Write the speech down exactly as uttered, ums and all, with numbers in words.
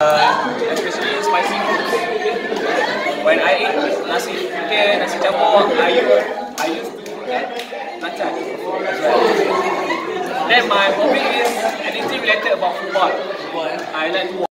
Uh, especially spicy food. When I eat nasi putih, nasi campur, I use, I used to add kacang as well. Then my hobby is anything related about football. I like to